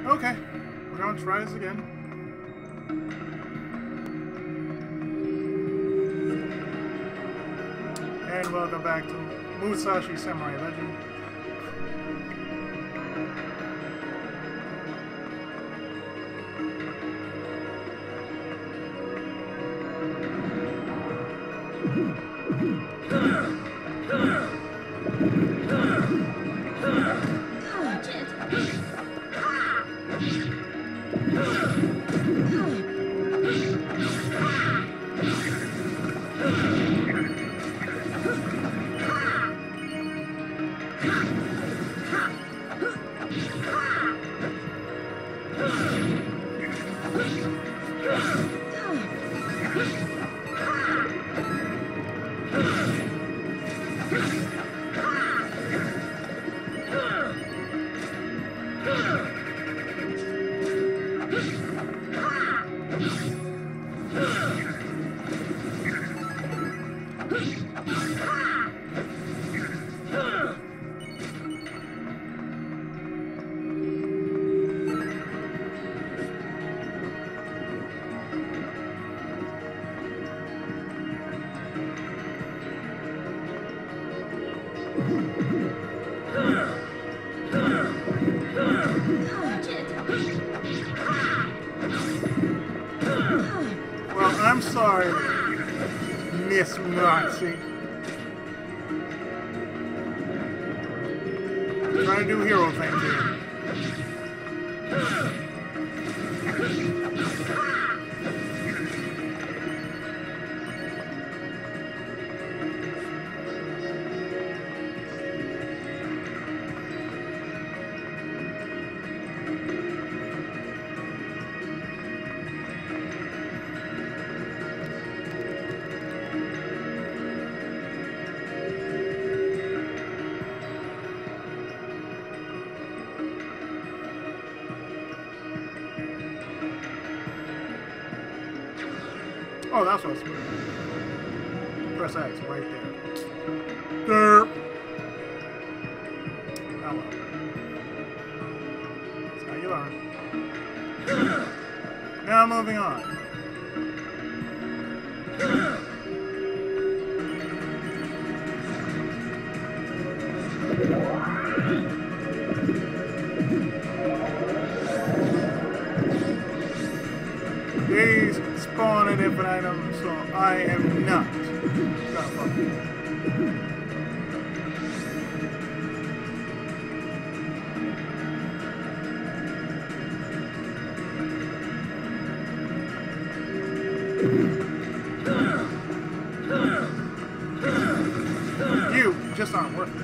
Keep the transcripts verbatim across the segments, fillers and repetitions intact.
Okay, we're gonna try this again. And welcome back to Musashi Samurai Legend. Well, I'm sorry, Miss Roxy. I'm trying to do hero things here. Oh, that's what's press X right there. Derp. Oh well. That's how you learn. Now moving on. These spawn an infinite item, so I am not gonna fuck you. You just aren't worth it.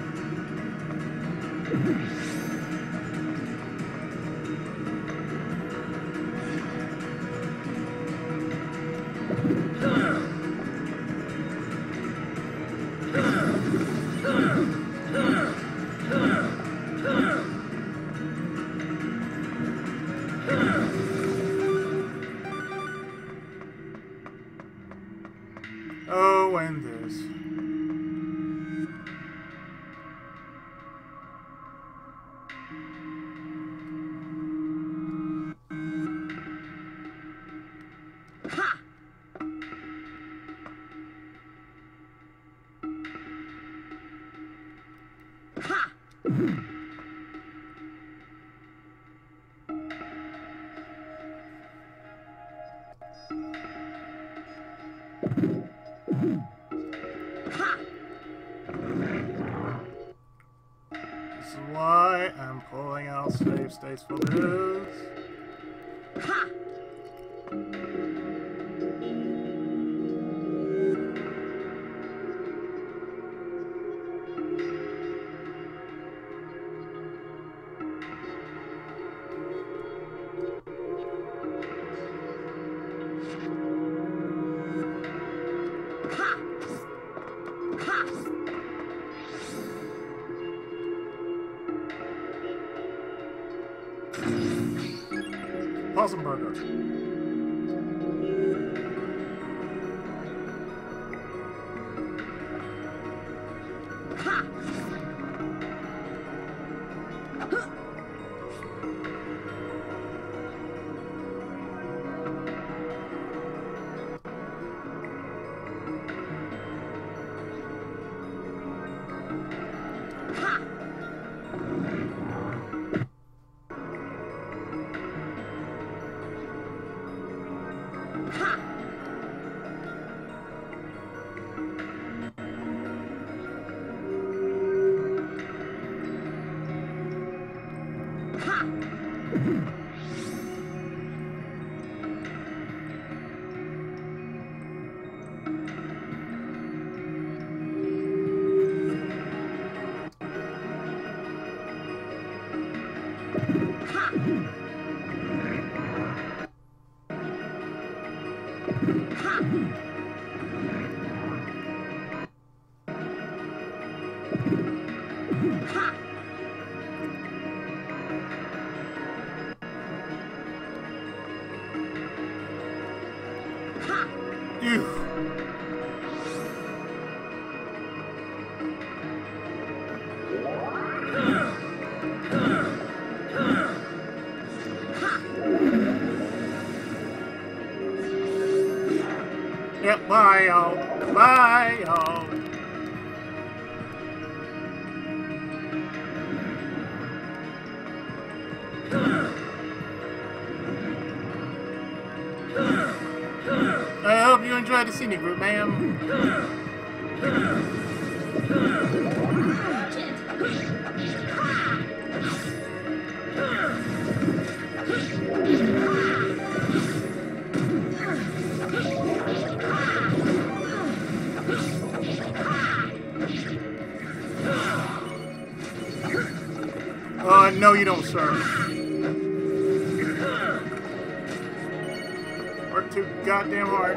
Oh, and this. Ha! Ha! This is why I'm pulling out save states for this. Ha! Possum burger. Ha! Ew. Yep, bye, y'all. Bye, y'all. I hope you enjoyed the scenic route, ma'am. Uh, no you don't, sir. Work too goddamn hard.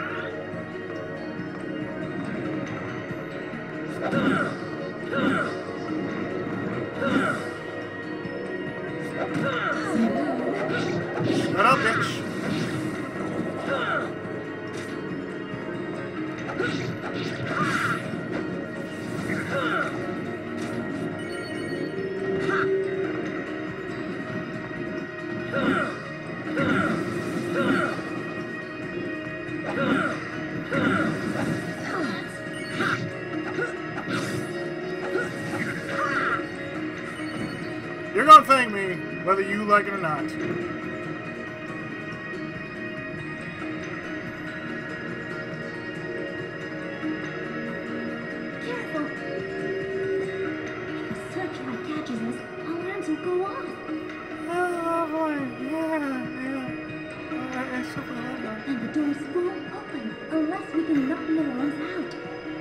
Shut up, bitch. You're gonna thank me, whether you like it or not. Careful! If the searchlight catches us, alarms will go off. Oh boy, yeah, yeah. Uh, I super love that. And the doors won't open unless we can knock the alarms out.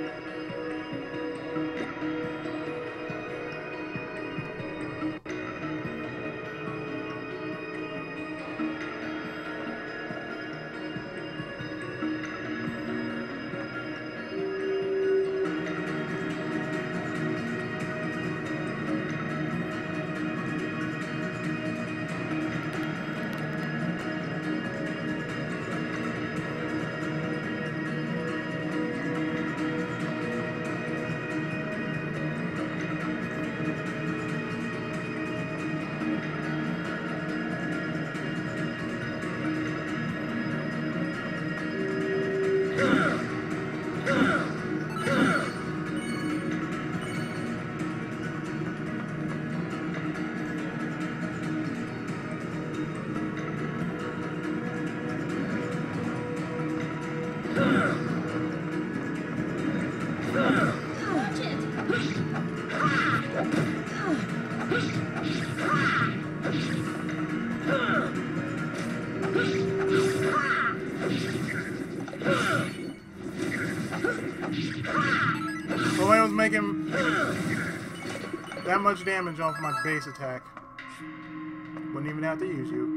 Well, I was making that much damage off my base attack. Wouldn't even have to use you.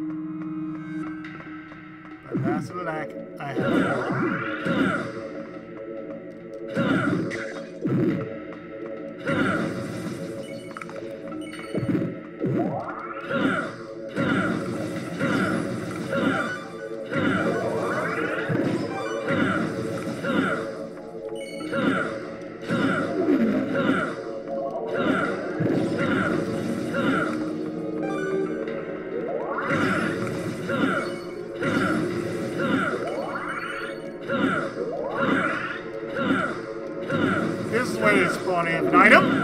But that's the knack I have. This is where they spawn in an item.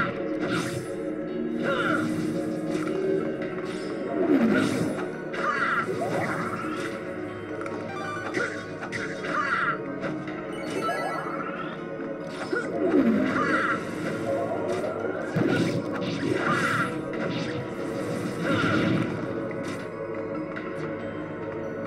Ow.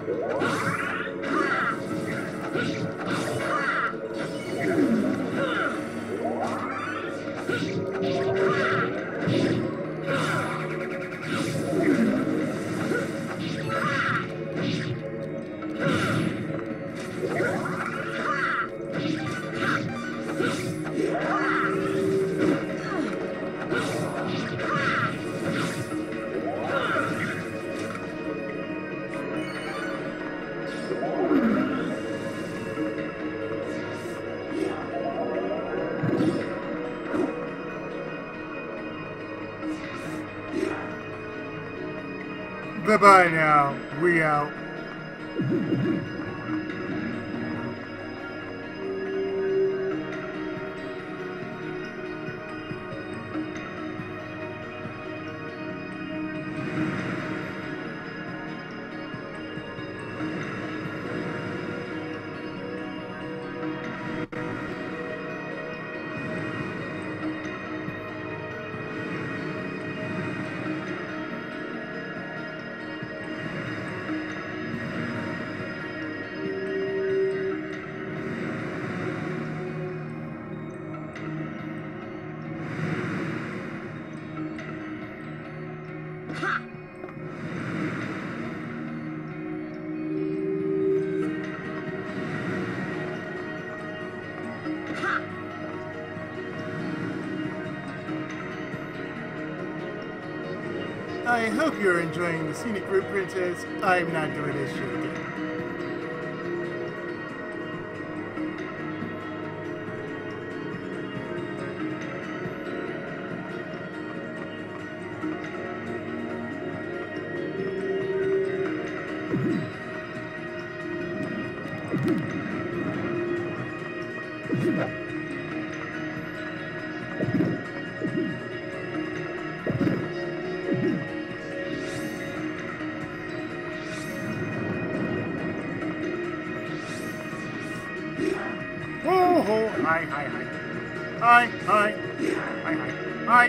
Bye-bye now. We out. I hope you're enjoying the scenic route, Princess. I'm not doing this shit again. Oh, hi, hi, hi. Hi, hi. Hi, hi. Hi.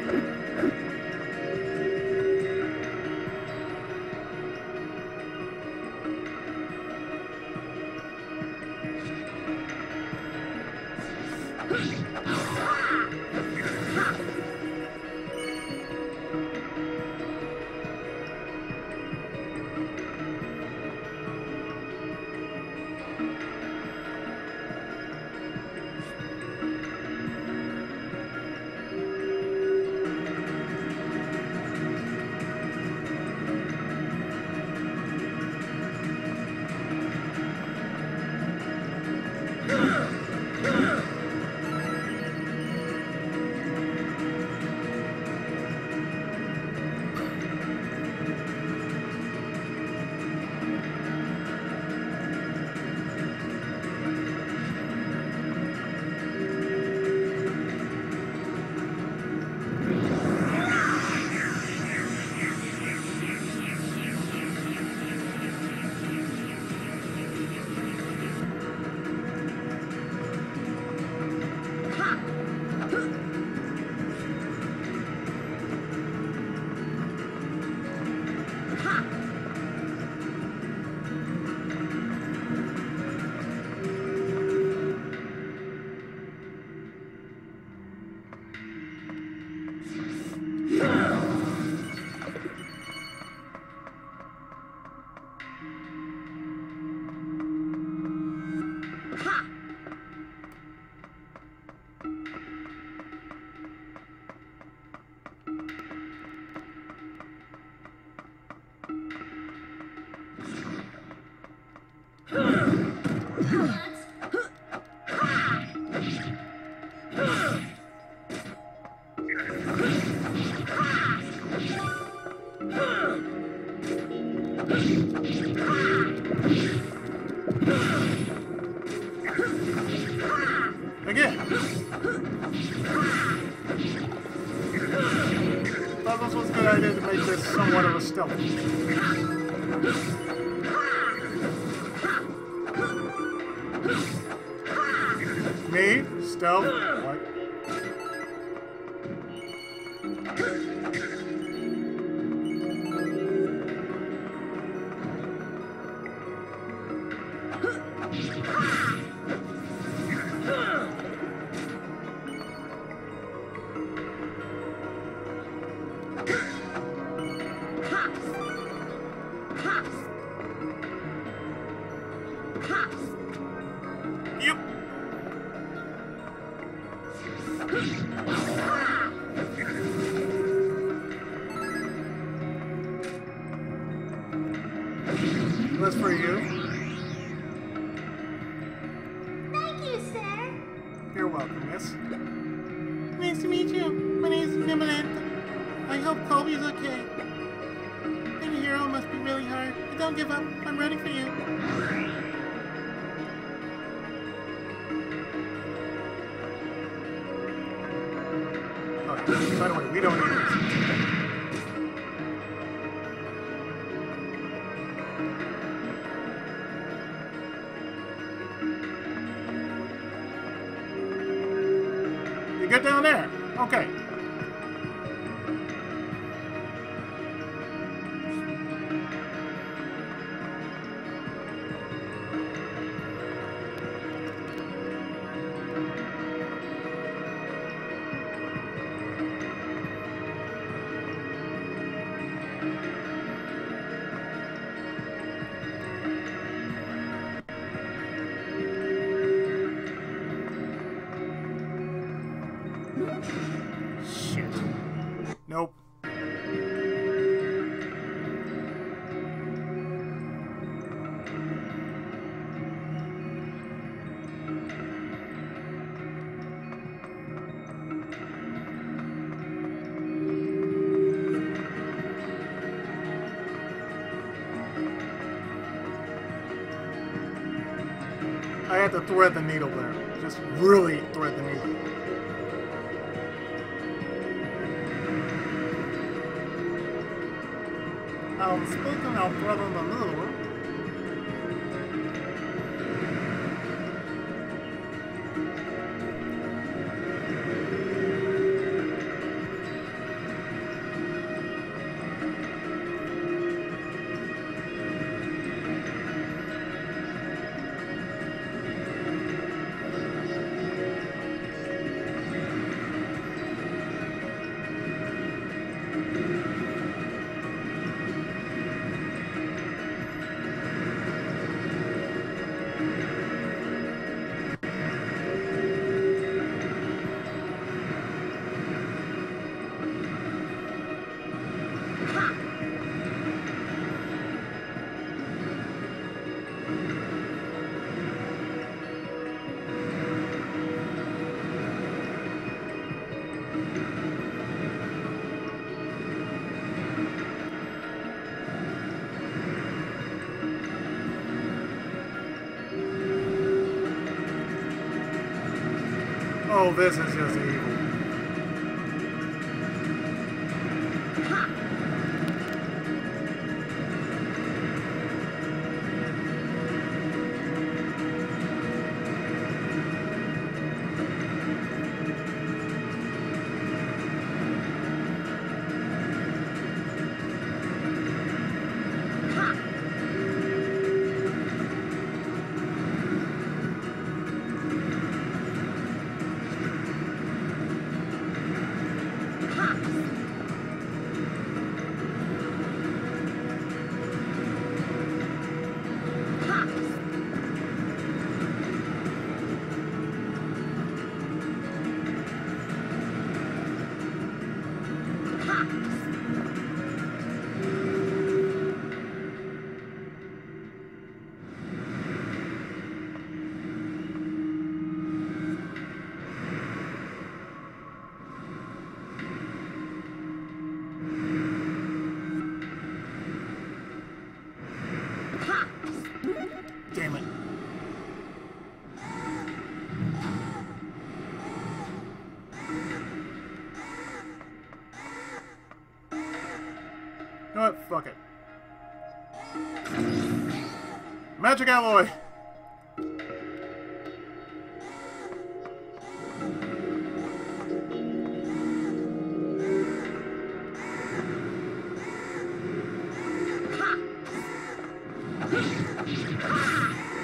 Again. Thought this was a good idea to make this somewhat of a stealth. Me? Stealth? What? Yep. That's for you. Thank you, sir. You're welcome, miss. Nice to meet you. My name is Nimalantha. I hope Kobe's okay. Being a hero must be really hard, but don't give up. I'm ready for you. Oh, by the way, we don't need this. You get down there. Okay. Shit. Nope. I had to thread the needle there. Just really thread the needle. Um, speaking of threading the needle, oh, this is just evil. Damn it. You know what? Fuck it. Magic alloy!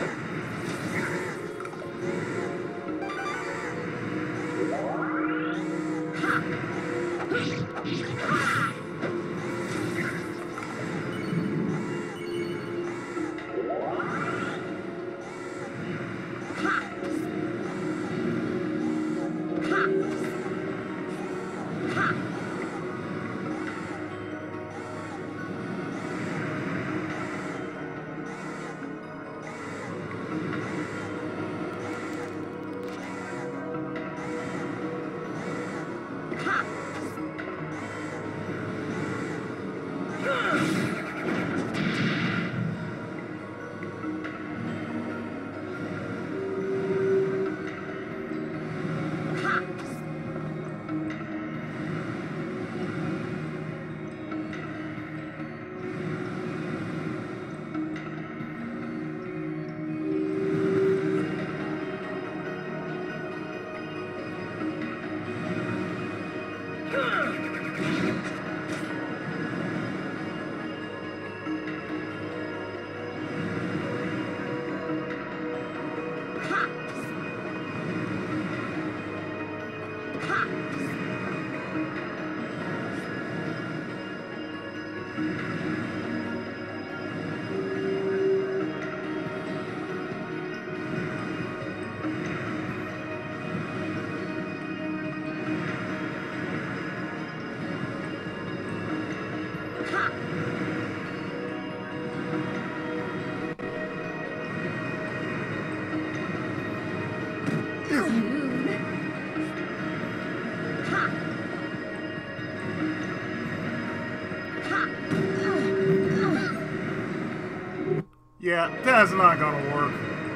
Yeah, that's not gonna work.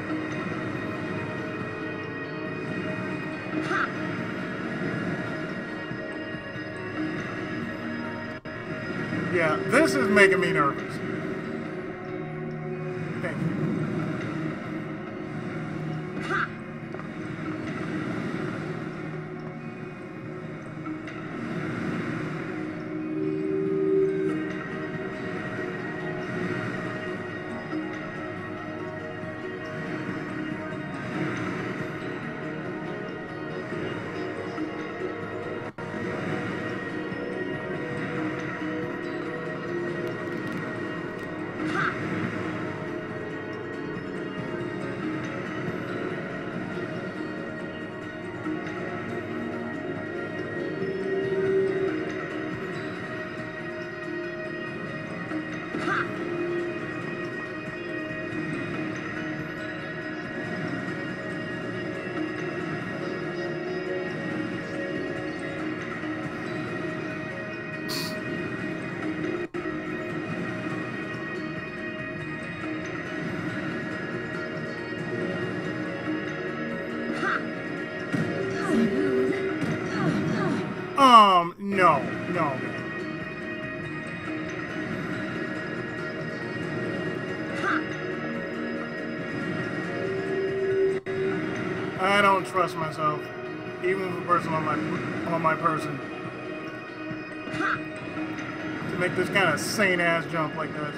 Yeah, this is making me nervous. Thank you. Um, no, no, man. I don't trust myself, even with a person on my on my person, to make this kind of sane ass jump like that.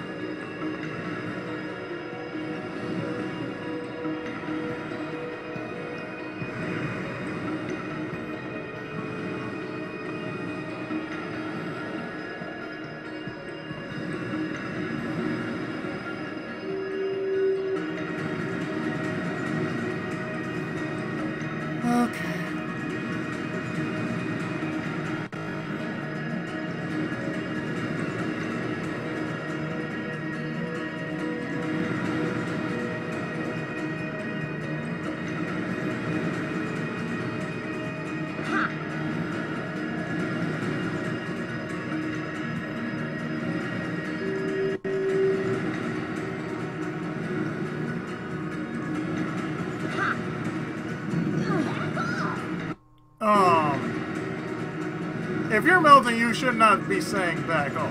Um, if you're melting, you should not be saying back off.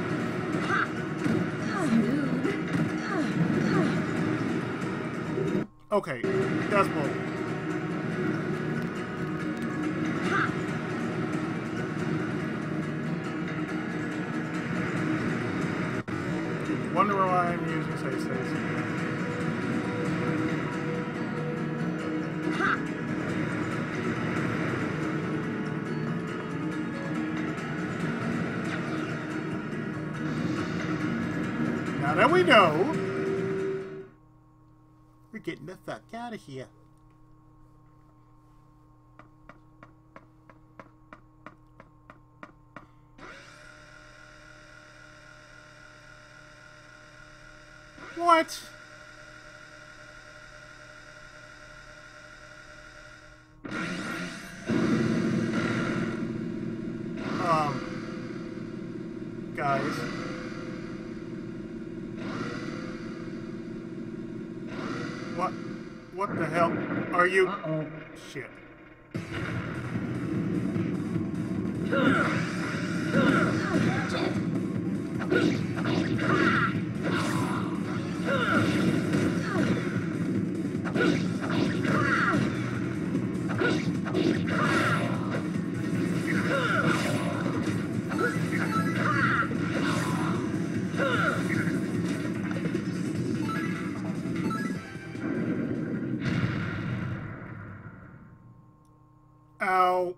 Okay, that's bull. Wonder why I'm using safe states. that we know. We're getting the fuck out of here. What? Um, guys. What? What the hell are you? Uh-oh. Shit. Ow.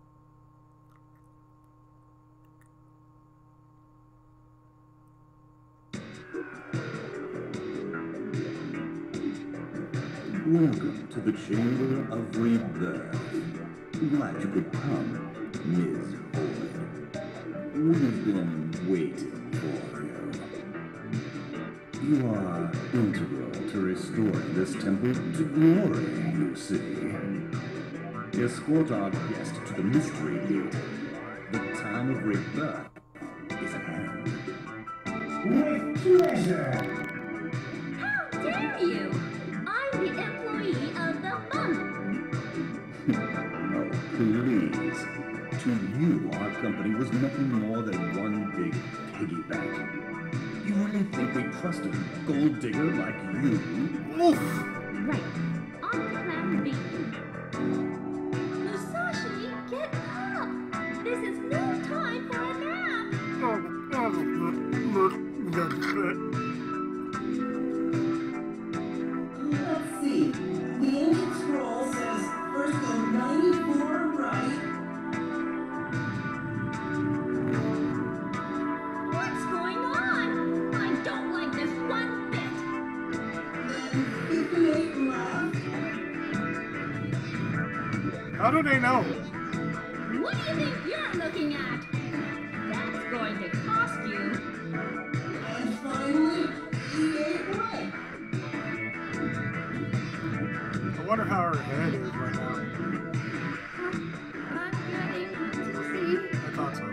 Welcome to the Chamber of Rebirth. Glad you could come, Miz Hoyd. We have been waiting for you. You are integral to restoring this temple to glory, you see. Escort our guest to the Mystery Gate. The time of rebirth is at hand. With pleasure. How dare you? I'm the employee of the month. Oh, please. To you, our company was nothing more than one big piggyback. You really think we trusted a gold digger like you? Oof. Right. On plan B. Musashi, get up! This is no time for a nap! Let's see. The ancient scroll says first go ninety-four right. What's going on? I don't like this one bit! Then fifty-eight left. How do they know? What do you think you're looking at? That's going to cost you. And finally, eighty-eight right. I wonder how her head is right now. I'm getting dizzy. I thought so.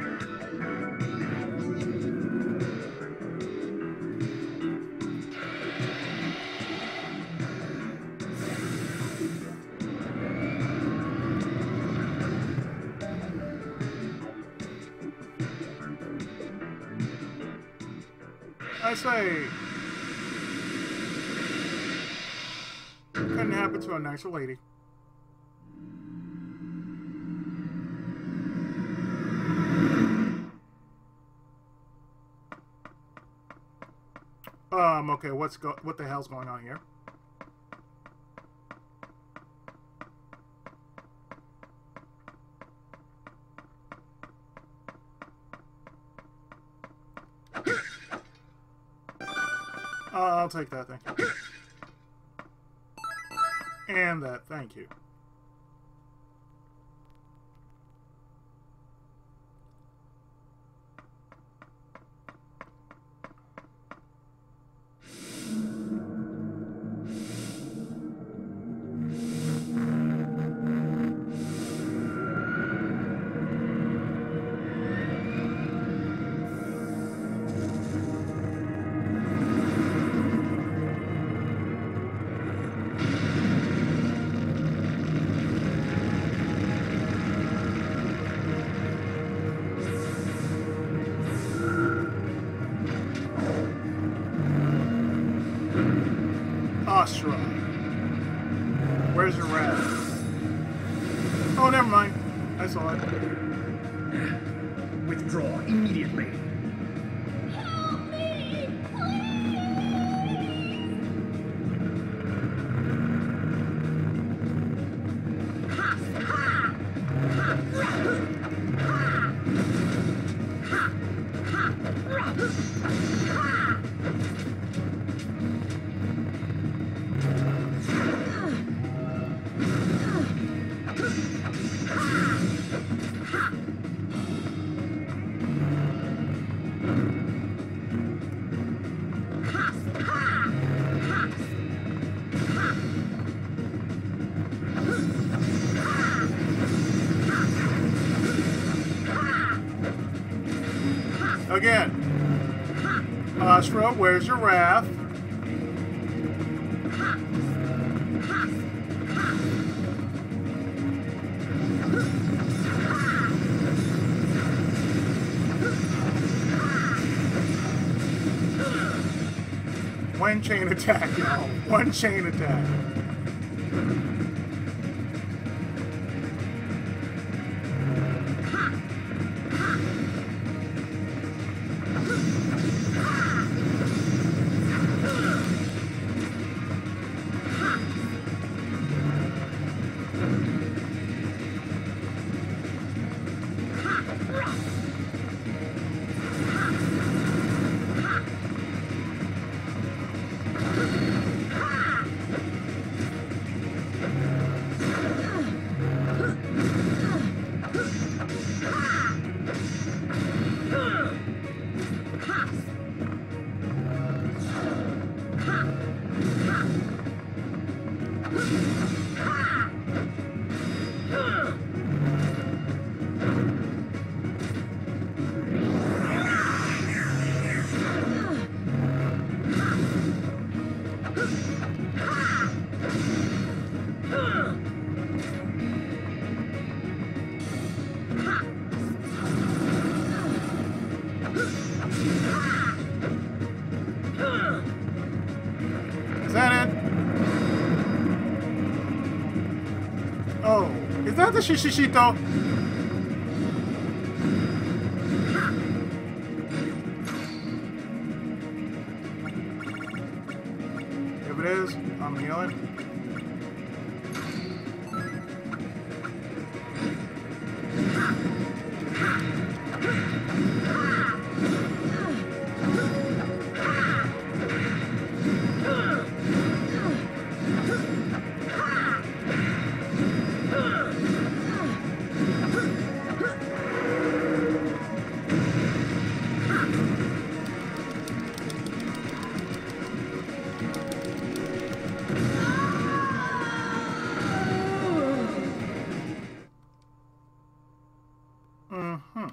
I say, couldn't happen to a nicer lady. Um, okay, what's go what the hell's going on here? Uh, I'll take that, thank you. And that, thank you. Astra. Where's your rat? Oh, never mind. I saw it. Withdraw immediately. Help me! Again. Astra, where's your wrath? One chain attack, y'all. One chain attack. Is that it? Oh, is that the Shishishito? If it is, I'm healing. Mm-hmm.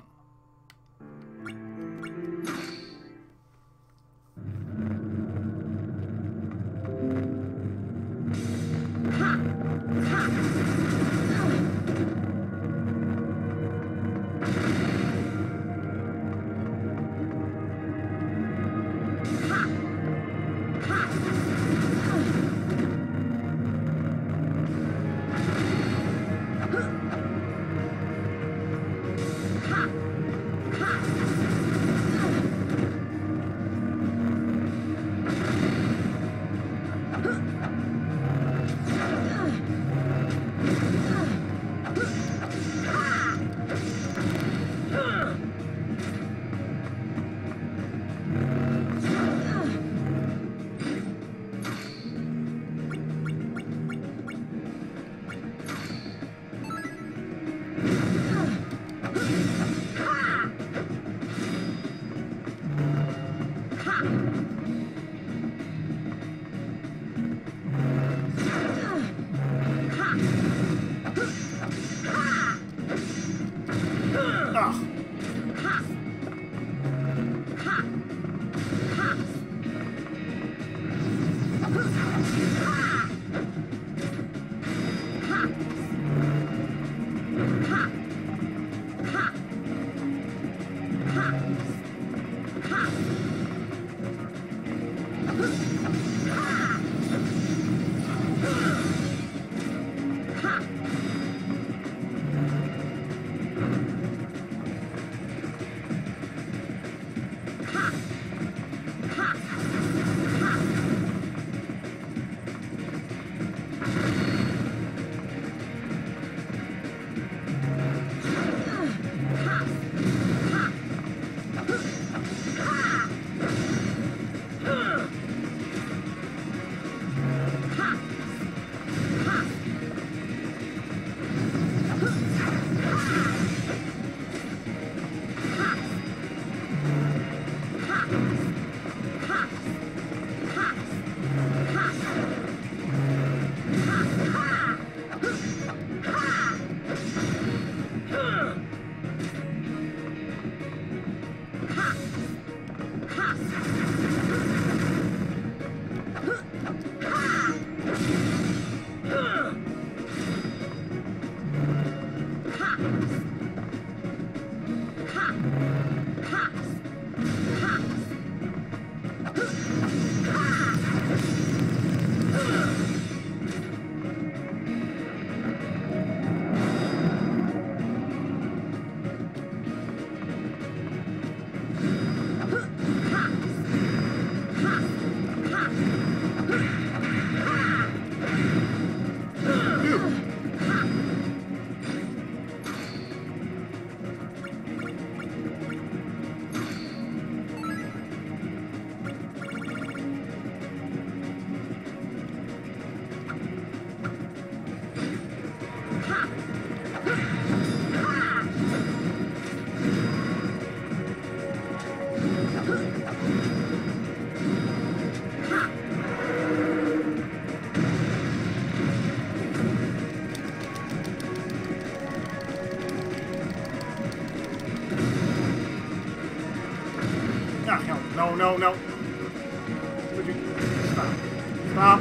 No, no, no. Would you stop? Stop.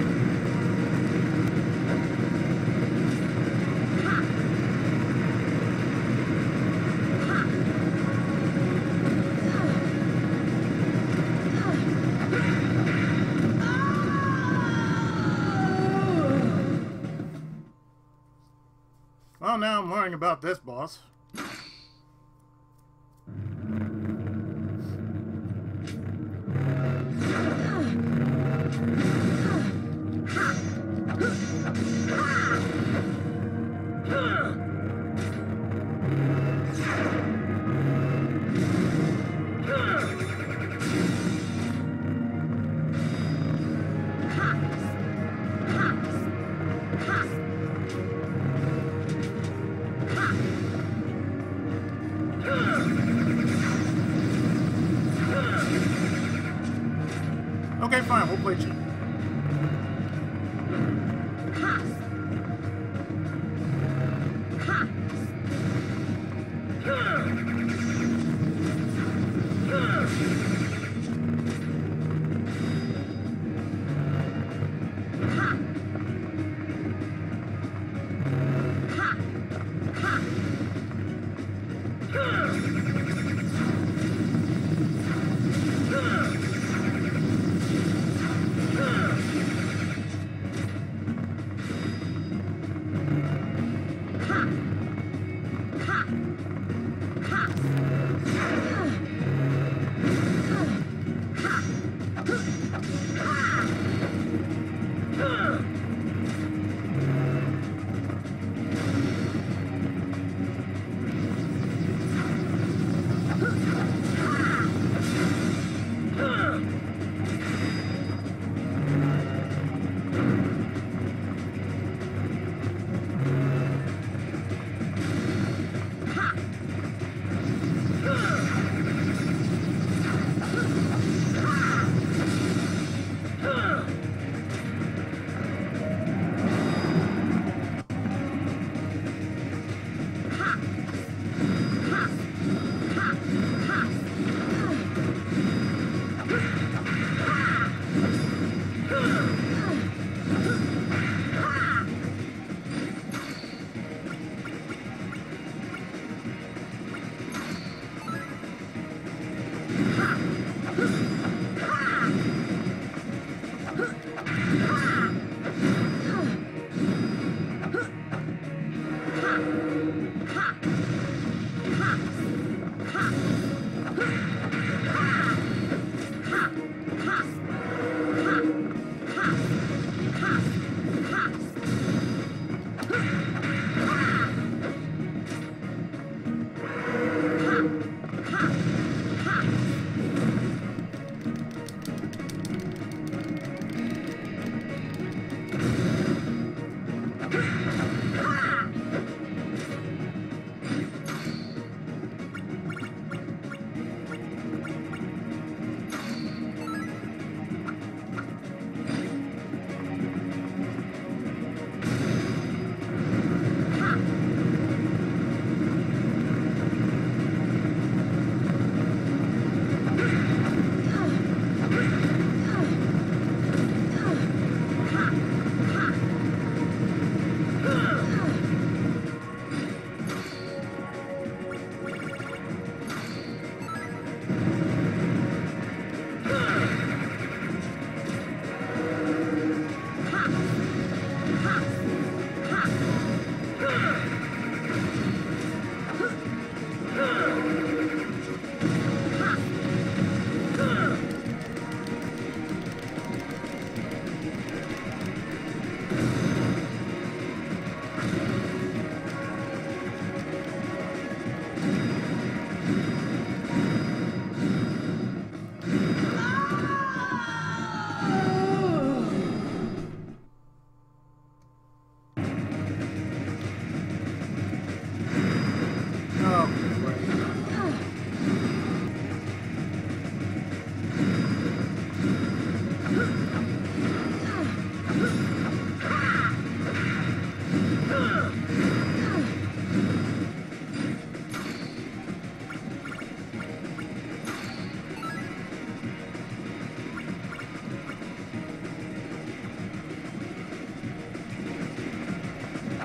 Well, now I'm worrying about this boss. Okay, fine, we'll play cheap.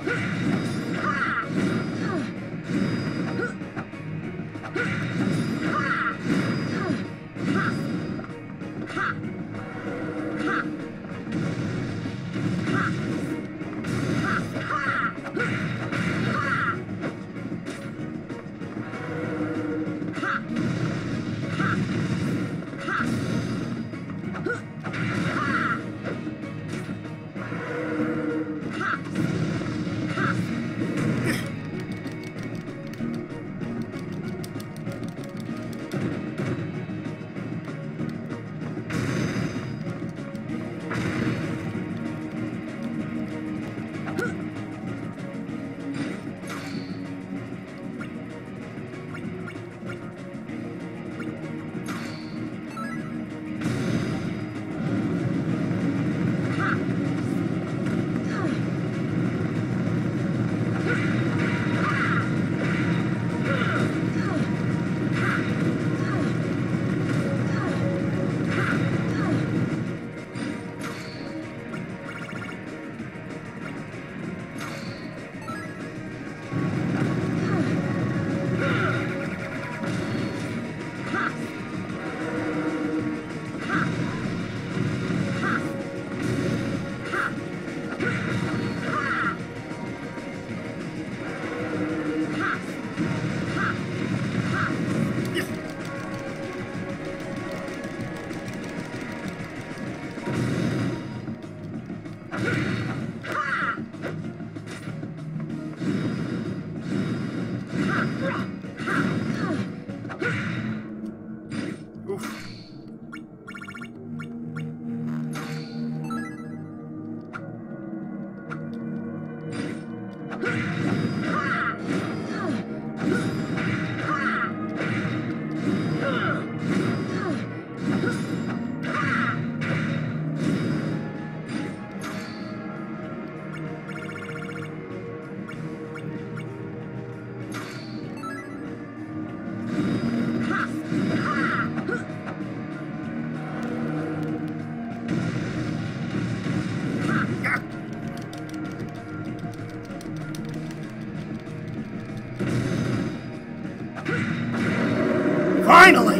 Finally!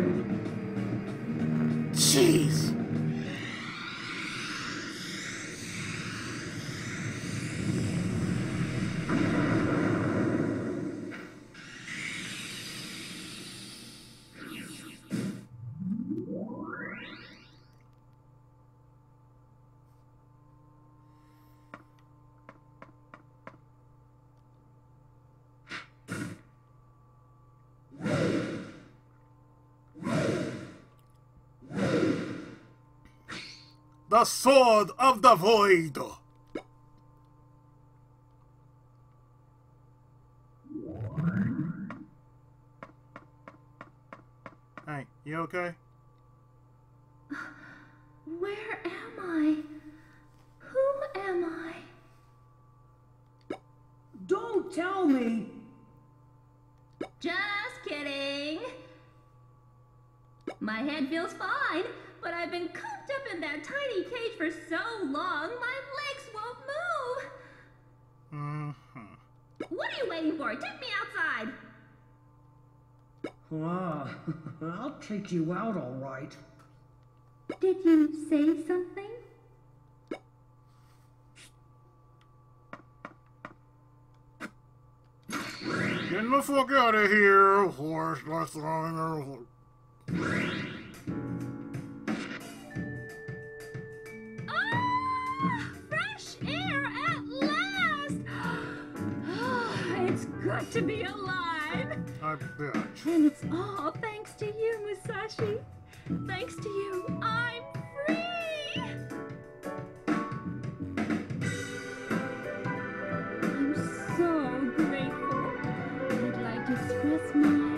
Jeez. The Sword of the Void! Hey, you okay? Where am I? Who am I? Don't tell me. Just kidding. My head feels fine, but I've been cooped up in that tiny cage for so long, my legs won't move. Mm-hmm. What are you waiting for? Take me outside. Ah, I'll take you out all right. Did you say something? Get the fuck out of here, horse. Let's throw Ah! Fresh air at last! It's good to be alive. I bet. And it's all thanks to you, Musashi. Thanks to you, I'm free! I'm so grateful. I'd like to express my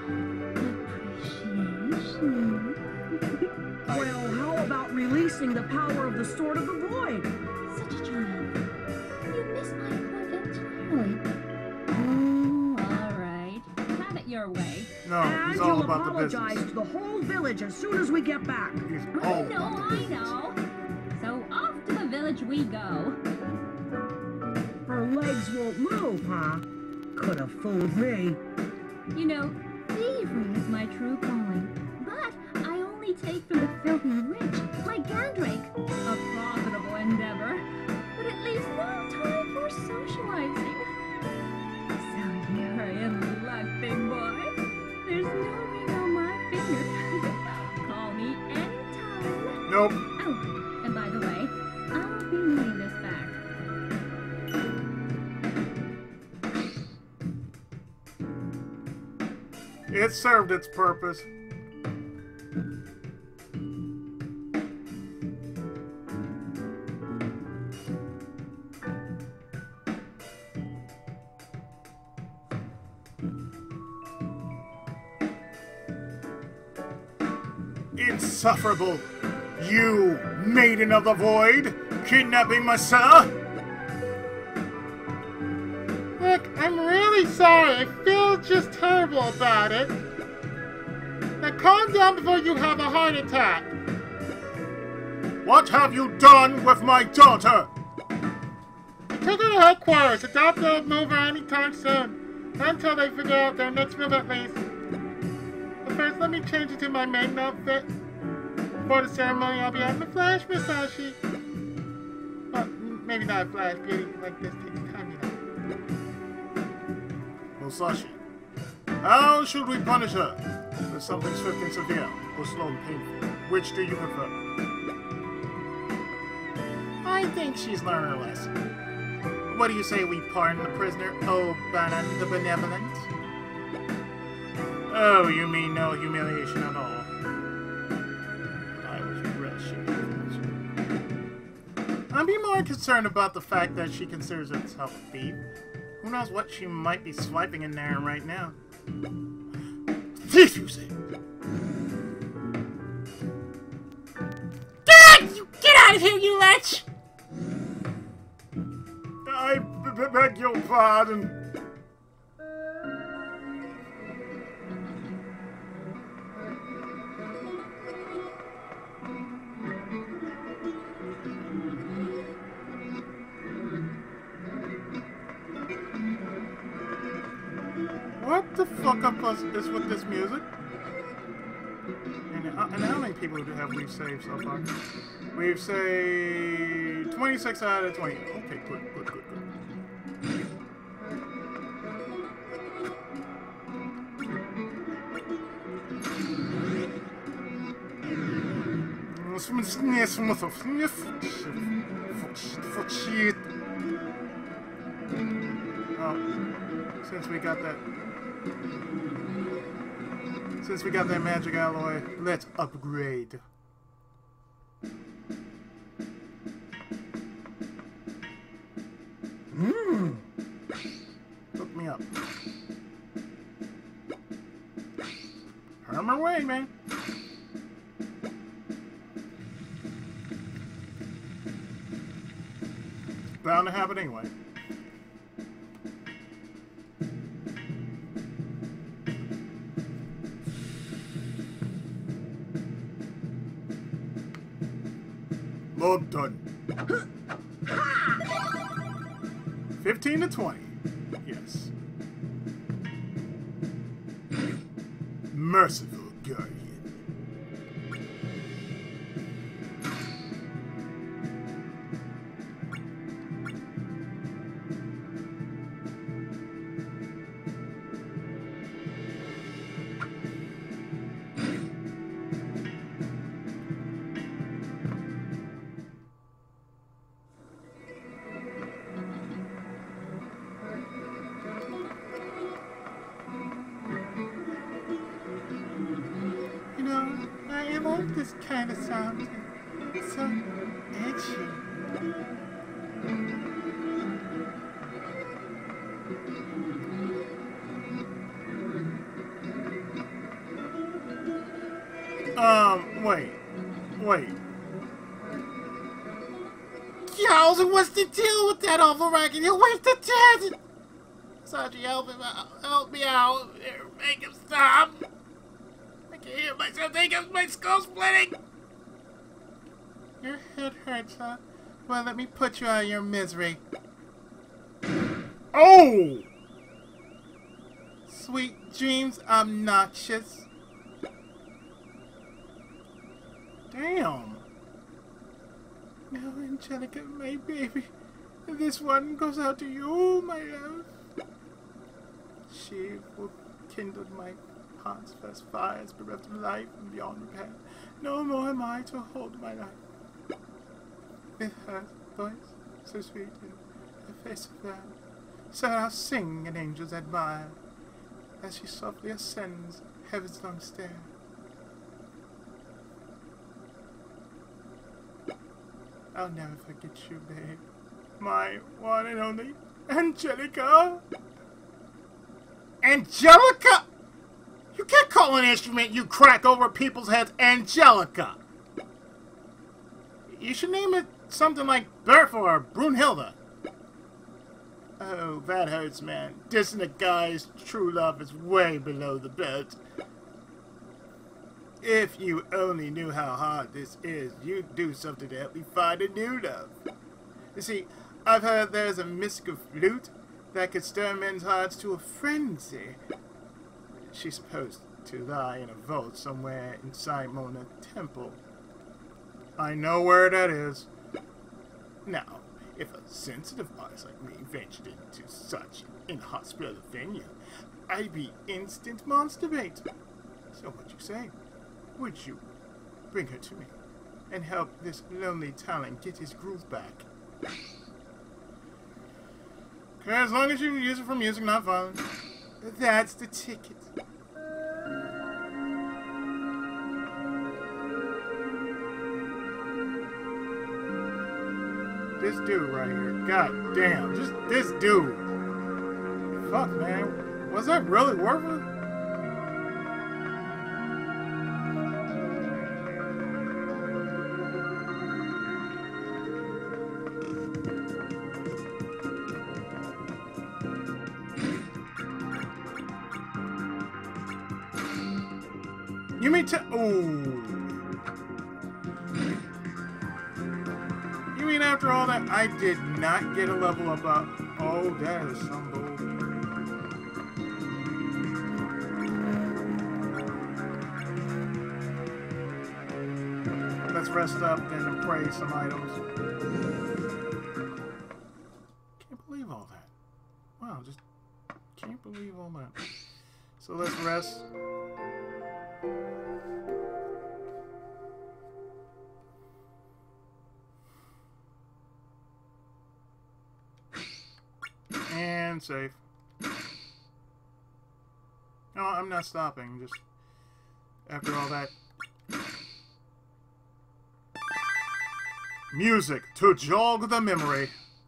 appreciation. Well, how about releasing the power of the Sword of the Void? Such a triumph. You miss my point entirely. Oh, all right. Have it your way. No, And he's all you'll about the apologize business. to the whole village as soon as we get back. He's I all know, about the I business. know. So off to the village we go. For legs won't move, huh? Could have fooled me. You know, thievery is my true calling. But I only take from the filthy rich, like Gandrake. A profitable endeavor, but it leaves no time for socializing. So you're in luck, big boy. There's no ring on my finger. Call me anytime. Nope. Oh, and by the way, I'll be needing this back. It served its purpose. Insufferable! You, maiden of the void, kidnapping my sir? Look, I'm really sorry. I feel just terrible about it. Now calm down before you have a heart attack. What have you done with my daughter? I took her to headquarters. The doctor won't move her anytime soon. Not until they figure out their next move at least. But first, let me change into my maiden outfit. For the ceremony, I'll be having a flash Musashi. Well, maybe not a flash beauty like this takes time, you know. Musashi, how should we punish her? For something swift and severe, or slow and painful? Which do you prefer? I think she's learned her lesson. What do you say we pardon the prisoner, Obanan the Benevolent? Oh, you mean no humiliation at all? I was rushing. I'd be more concerned about the fact that she considers herself a thief. Who knows what she might be swiping in there right now? Thief, you say? God! You get out of here, you lech! I b b beg your pardon. What the fuck up us is with this music? And, uh, and how many people have we saved so far? We've saved twenty-six out of twenty. Okay, good, good, good, good. Oh, since we got that, since we got that magic alloy, let's upgrade. Mmm. Hook me up. On my way, man. Bound to happen anyway. Load done. Fifteen to twenty. Yes. Merciful guardian. I like this kind of sound. It's so edgy. Um, wait. Wait. Yowza, what's the deal with that overacting? He'll wake the dead! Saji, help him out. Help me out. Make him stop. I can hear myself. Think of my skull splitting. Your head hurts, huh? Well, let me put you out of your misery. Oh! Sweet dreams, obnoxious. Damn. Now, Angelica, my baby, this one goes out to you, my love. She will kindle my heart's first fires, bereft of life and beyond repair. No more am I to hold my life. With her voice so sweet and her face so fair, so I'll sing and angels admire, as she softly ascends heaven's long stair. I'll never forget you, babe. My one and only Angelica. Angelica? You can't call an instrument you crack over people's heads Angelica. You should name it something like Bertha or Brunhilde. Oh, that hurts, man. Dissing a guy's true love is way below the belt. If you only knew how hard this is, you'd do something to help me find a new love. You see, I've heard there's a mystical flute that could stir men's hearts to a frenzy. She's supposed to lie in a vault somewhere inside Mona Temple. I know where that is. Now, if a sensitive artist like me ventured into such an inhospitable venue, I'd be instant monster bait. So what you say? Would you bring her to me and help this lonely talent get his groove back? Okay, as long as you use it for music, not violence. That's the ticket. This dude right here, god damn, just this dude. Fuck, man, was that really worth it? You mean to? Ooh. You mean after all that, I did not get a level up? Up. Oh, that is some bull. Let's rest up and appraise some items. Can't believe all that. Wow, just can't believe all that. So let's rest. And save. No, I'm not stopping. Just after all that. Music to jog the memory.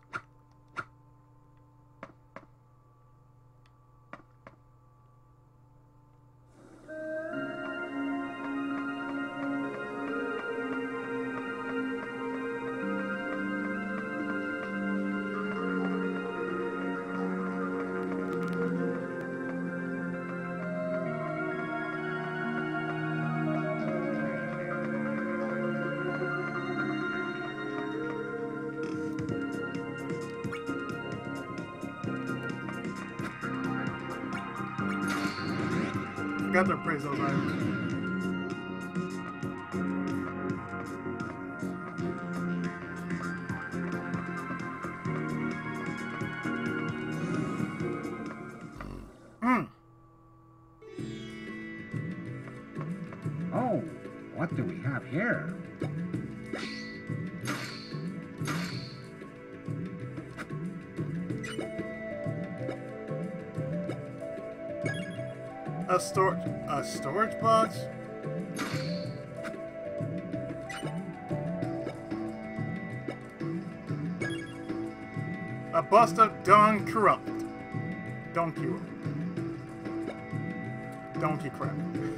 Got to praise those items. Hmm. Oh, what do we have here? A storage, a storage box? A bust of Don Corrupt. Donkey. Donkey crap.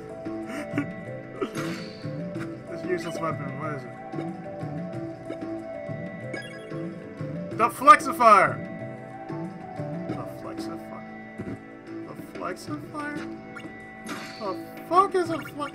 This useless weapon, what is it? The Flexifier! The Flexifier. The Flexifier? The fuck is a flex?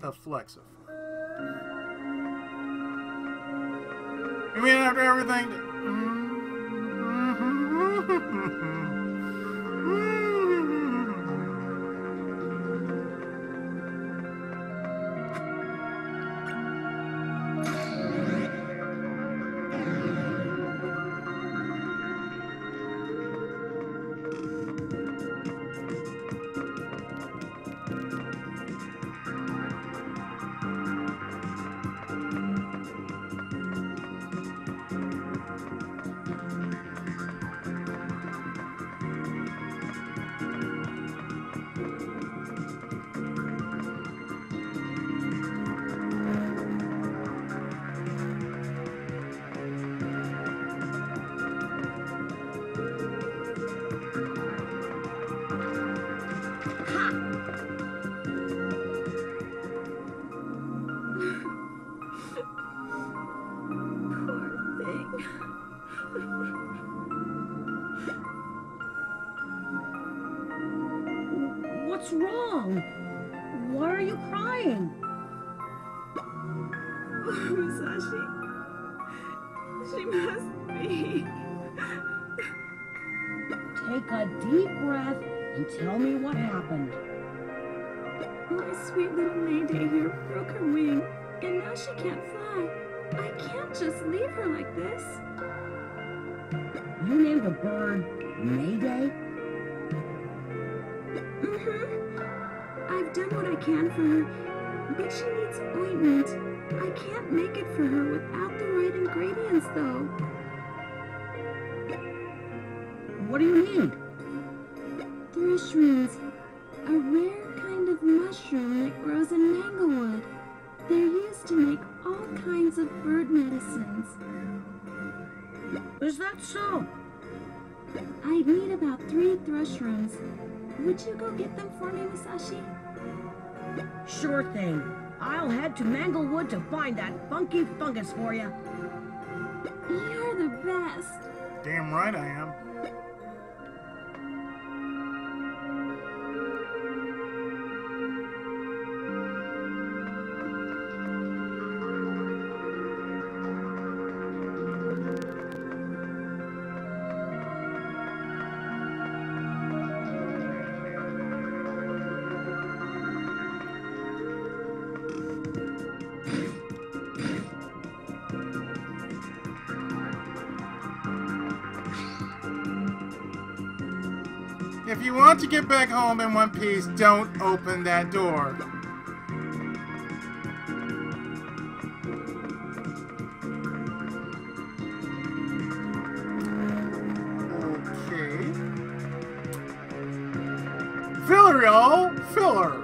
the Flexify. You mean after everything? What's wrong? Why are you crying? Musashi. She must be. Take a deep breath and tell me what happened. My sweet little Mayday here broke her wing, and now she can't fly. I can't just leave her like this. You named the bird Mayday? Mm-hmm. I've done what I can for her, but she needs ointment. I can't make it for her without the right ingredients, though. What do you need? Thrush-roots, a rare kind of mushroom that grows in Manglewood. They're used to make all kinds of bird medicines. Is that so? I'd need about three thrush-roots. Would you go get them for me, Musashi? Sure thing. I'll head to Manglewood to find that funky fungus for you. You're the best. Damn right I am. If you want to get back home in one piece, don't open that door. Okay. Filler, y'all! Filler!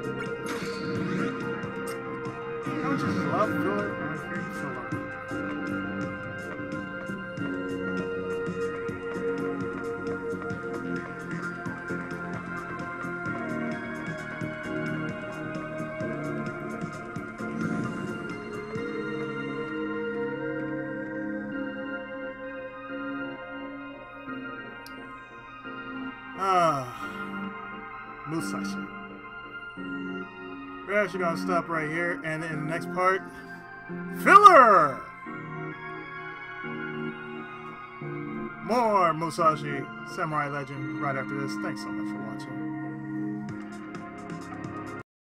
Don't you just love filler? I hate filler. Ah, Musashi. We're actually gonna stop right here, and in the next part, filler! More Musashi Samurai Legend right after this. Thanks so much for watching.